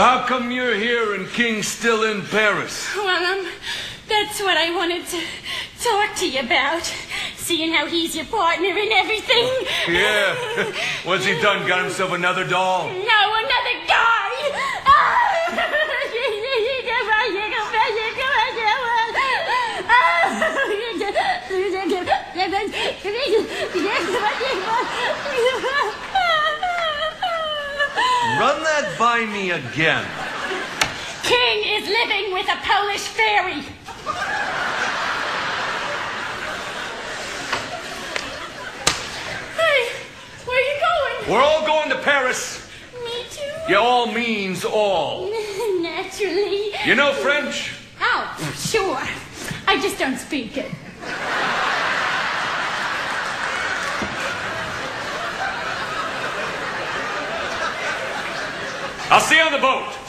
how come you're here and King's still in Paris? Well, that's what I wanted to talk to you about. Seeing how he's your partner and everything. Yeah. What's he done? Got himself another doll? No, another guy. Run that by me again. King is living with a Polish fairy. Hey, where are you going? We're all going to Paris. Me too. Yeah, all means all. Naturally. You know French? Oh, sure. I just don't speak it. I'll see you on the boat.